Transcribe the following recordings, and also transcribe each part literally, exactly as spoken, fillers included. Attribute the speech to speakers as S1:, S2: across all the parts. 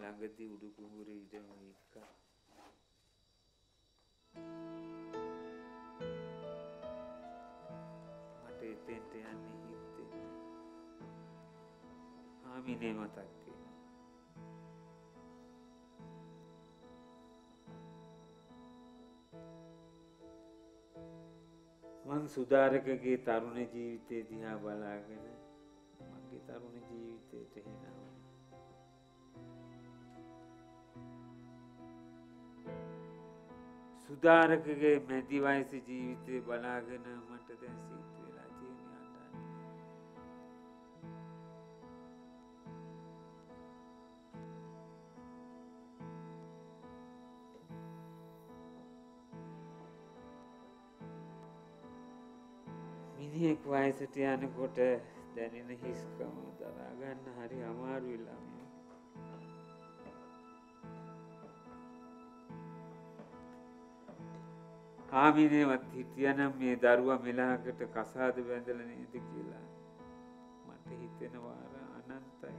S1: ළඟදී උඩු කුඹුරේ ඉඳන් එක්ක මට එතෙන්ට යන්න හිතෙන්නේ. හාමිනේ මතක් වෙනවා. මං සුදාරකගේ තරුණ ජීවිතය දිහා බලාගෙන මගේ තරුණ ජීවිතයට හිනා වුණා. සුදාරකගේ මැදි වයස ජීවිතය බලාගෙන මට දැන් සිත් වෙලා තියෙන අඬන්න. මිනිහෙක් වයසට යනකොට දැනෙන හිස්කම දරා ගන්න හරි අමාරුයි ළමයා. හාමිනේවත් හිටියනම් මේ දරුවා මෙලහකට කසාද බැඳලා නේද කියලා මට හිතෙනවා අනන්තයි.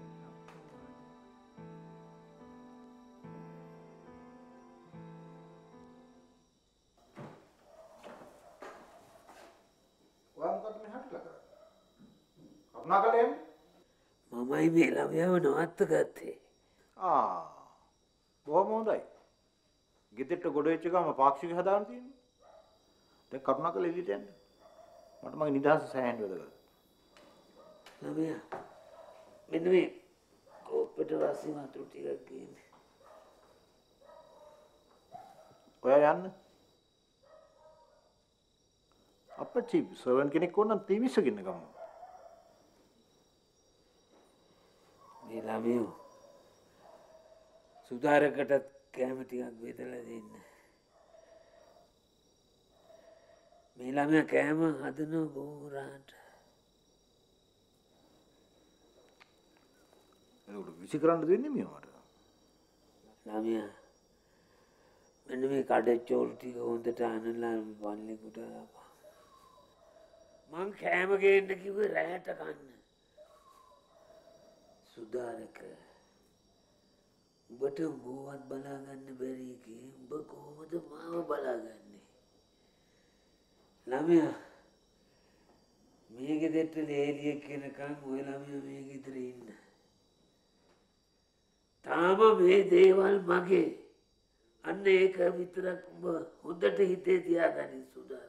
S1: මමයි මේ ළමයාව නවත්ත ගත්තේ.
S2: ආ බොහොම හොඳයි. ගෙදරට ගොඩ වෙච්ච ගම පාක්ෂික හදාන්න තියෙනවා. දැන් කරුණාකර එළියට යන්න. මට මගේ නිදහස සෑහෙන වැදගත්.
S1: ළමයා මෙන්න මේ කෝප්පෙට රසි වතුර ටිකක් ගේන්න.
S2: ඔයා යන්න. අපච්චි සර්වන් කෙනෙක් ඕන නම් තීවිස්ස ගෙන්න ගමු.
S1: මේ ළමයෝ සුදාරකටත් කෑම ටිකක් බෙදලා දෙන්න. මේ ළමයා කෑම හදන බෝරාට.
S2: ඒකට විසි කරන්න දෙන්නේ මියවට.
S1: ළමයා මෙන්න මේ කඩච්චෝල් ටික හොඳට අනලා පල්ලෙකට දාපන්. මං කෑම ගේන්න කිව්වේ රැයට කන්න. සුදාරක උඹට උඹවත් බලාගන්න බැරි එකේ උඹ කොහොමද මාව බලාගන්නේ? ළමයා මේ ගෙදරට ලේලියෙක් එනකන් ඔය ළමයා මේ ගෙදර ඉන්න. තාම මේ දේවල් මගේ. අන්න ඒක විතරක් උඹ හොඳට හිතේ තියාගනින් සුදාරක.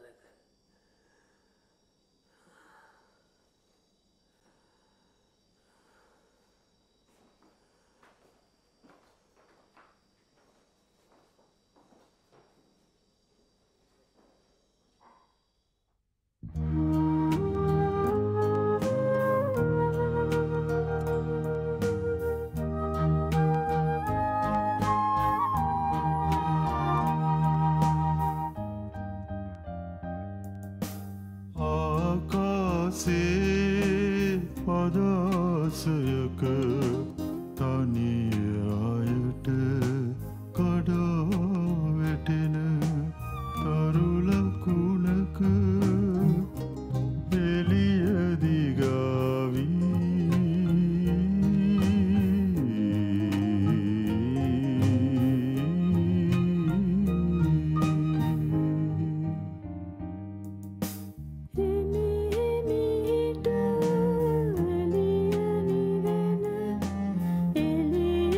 S3: Eli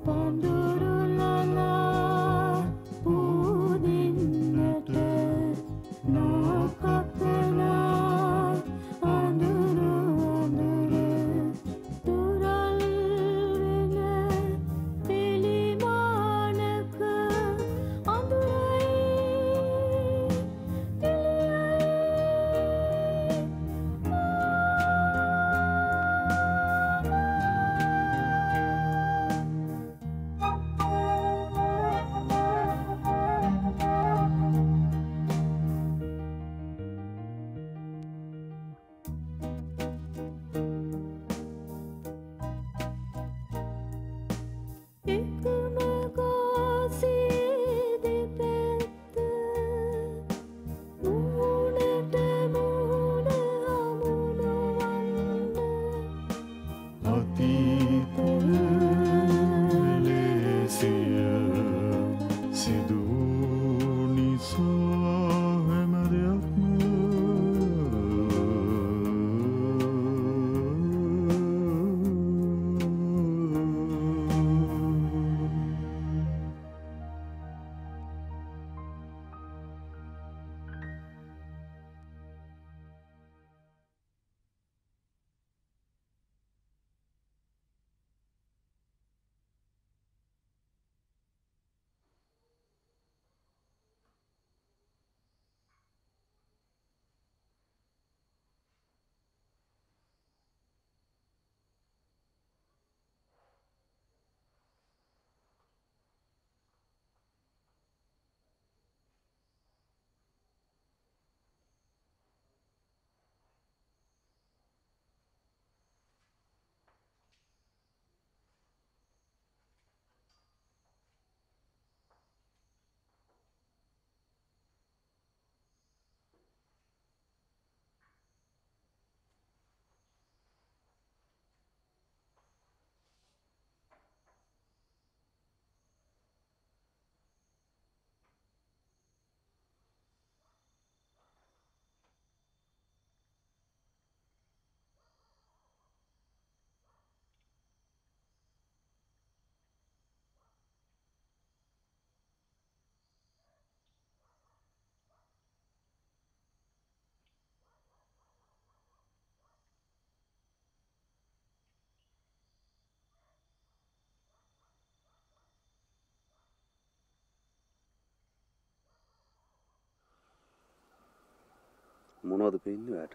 S3: මොනවද පෙන්නේ ඔයාට?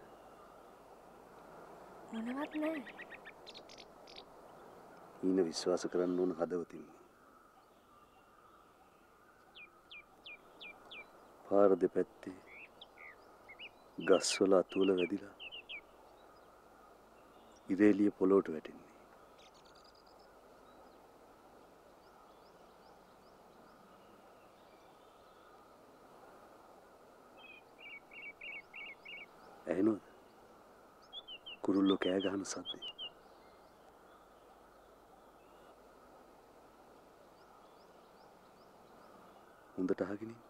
S4: මොනවත් නැහැ.
S3: ඊන විශ්වාස කරන්න ඕන හදවතින්ම. පාර දෙපැත්තේ ගස්වල අතුල වැදිලා ඉරේලිය පොළොවට වැටෙන්නේ. ඇහෙනවද? කුරුල්ලෝ කෑ ගහන සද්දේ. හොඳට අහගෙන ඉන්න.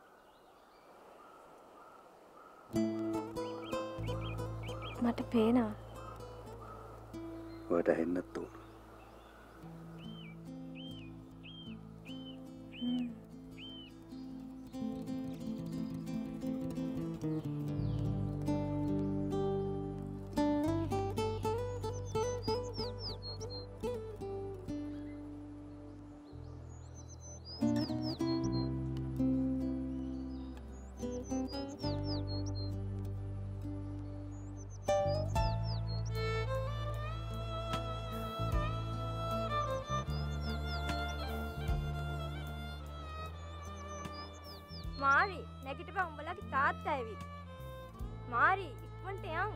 S4: මට පේනවා.
S3: ඔයාට ඇහෙන්නත් ඕන.
S4: මාරි නැගිටපන් උඹලගේ තාත්තා ඇවිත්. මාරි ඉක්මනට යන්.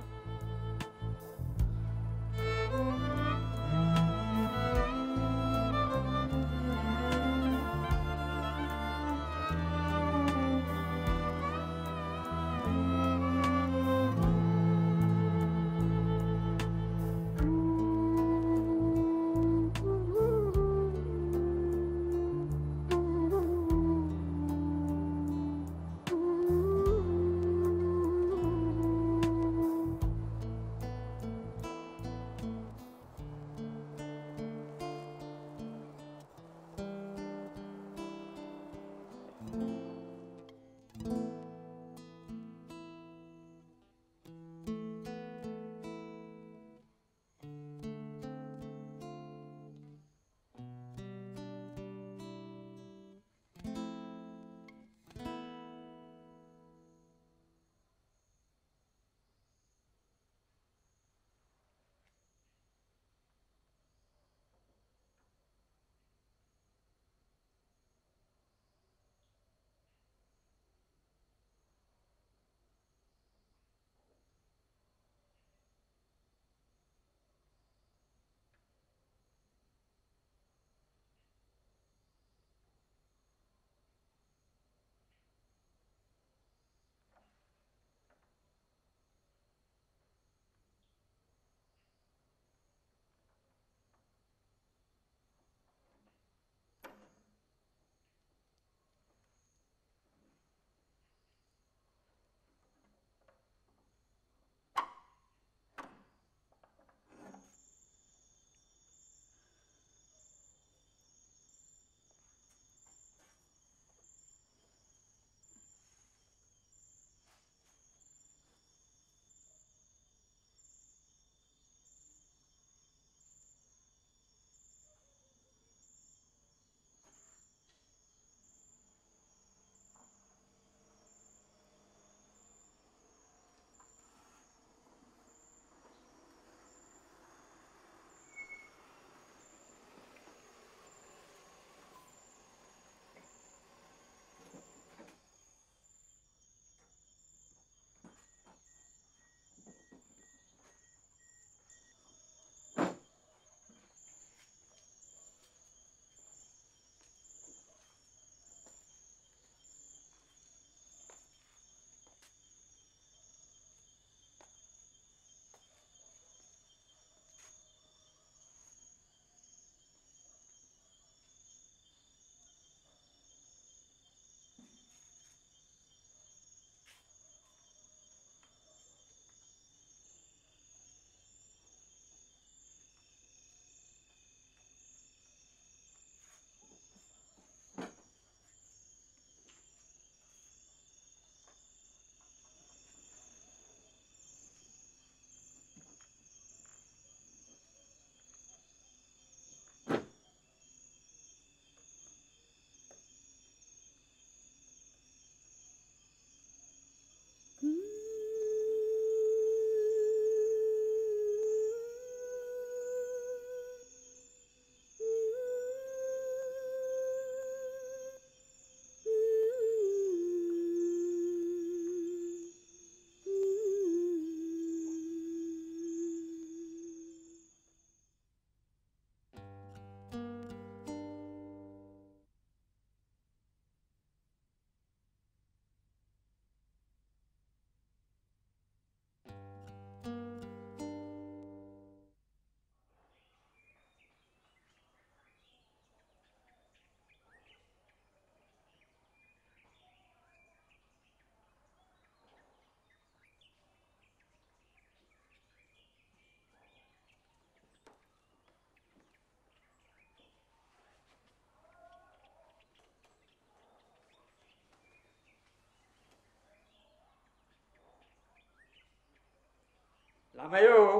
S1: ළමයෝ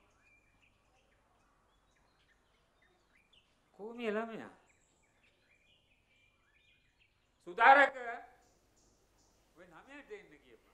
S1: කොහොමද ළමයා? සුදාරක ඔය ළමයාට එන්න කියපන්.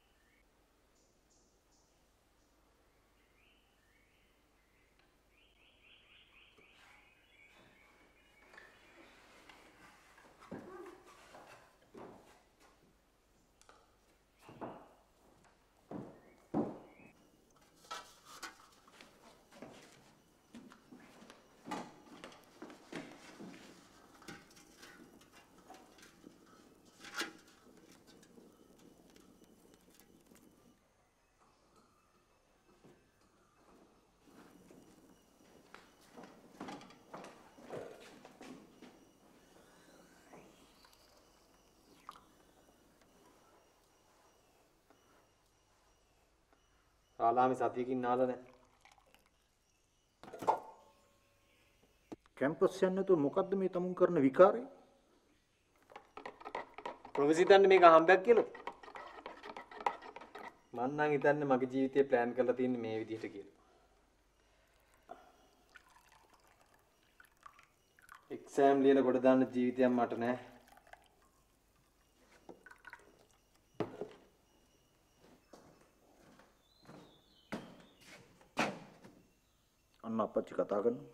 S5: රාලාමි සතියකින් නාලා නැහැ.
S2: කැම්පස් යන්නේ නැතුව මොකද්ද මේ තමුන් කරන විකාරය?
S5: ප්‍රොෆෙසර් හිතන්නේ මේක හම්බයක් කියලා. මං නම් හිතන්නේ මගේ ජීවිතේ ප්ලෑන් කරලා තියෙන්නේ මේ විදිහට කියලා. එක්සෑම් ලියලා කොට දාන්න ජීවිතයක් මට නැහැ.
S2: අන්න අපච්චි කතා කරනවා.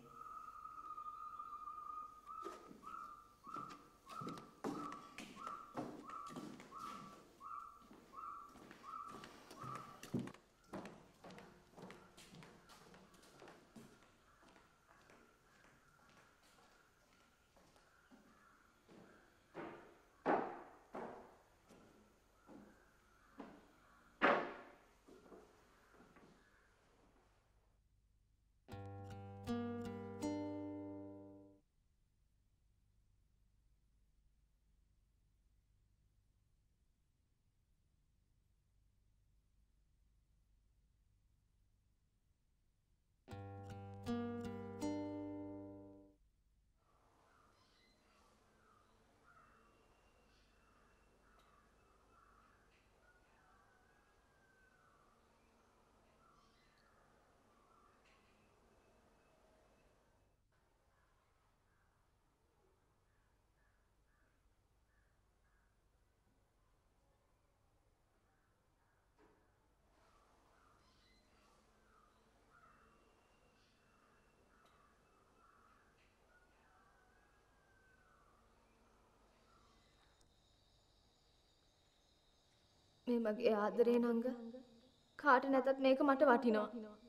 S4: මේ මගේ ආදරේ නංග කාට නැතත් මේක මට වටිනවා.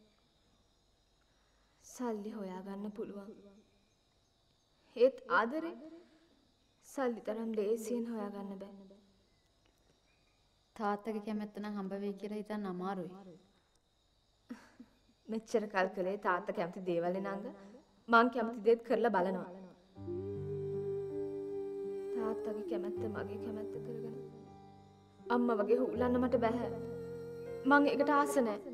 S4: සල්ලි හොයාගන්න පුළුවන්. ඒත් ආදරේ සල්ලි තරම් ලේසියෙන් හොයාගන්න බෑ.
S6: තාත්තගේ කැමැත්ත නම් හම්බ වෙයි කියලා හිතන්න අමාරුයි.
S4: මෙච්චර කල් කළේ තාත්තා කැමති දේවල් නංග මං කැමති දේත් කරලා බලනවා. තාත්තගේ කැමැත්ත මගේ කැමැත්ත කරගෙන අම්මා වගේ හුලන්න මට බෑ. මං ඒකට ආස නැහැ.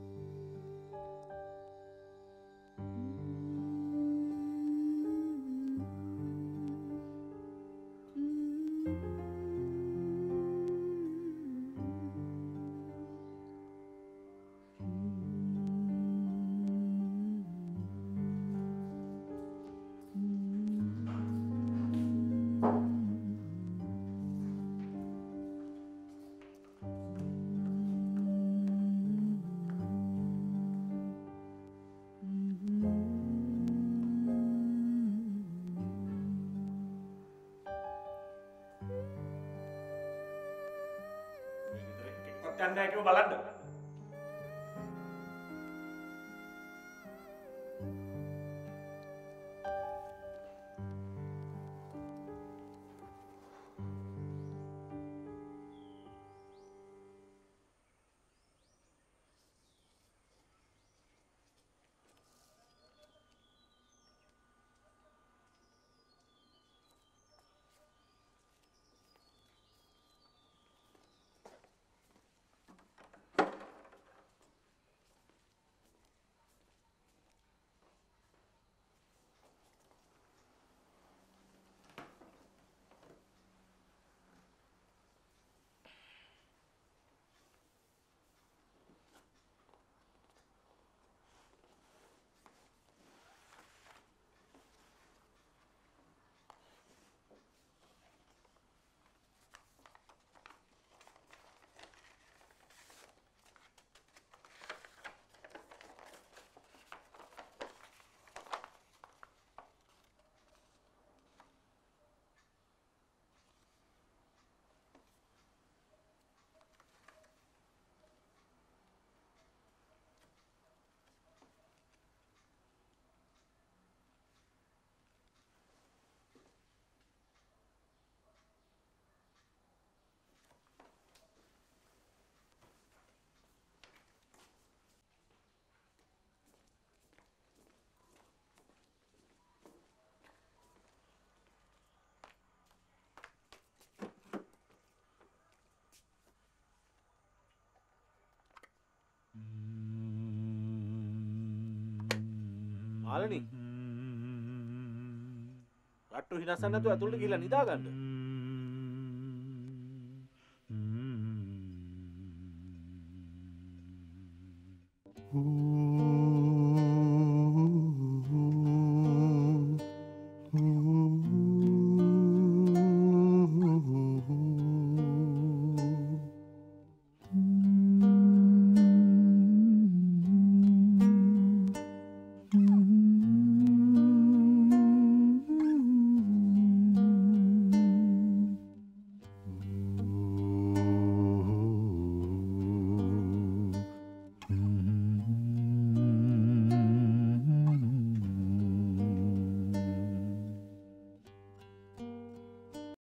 S2: යන්න හැකිව බලන්න. මාළනී. රට්ටු හිනස්සන්න නැතුව ඇතුළට ගිහලා නිදා ගන්න.